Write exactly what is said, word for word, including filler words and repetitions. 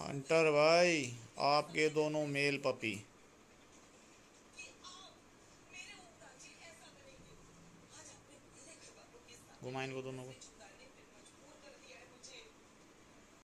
Hunter भाई, आपके दोनों मेल पपी। घुमा इनको दोनों को।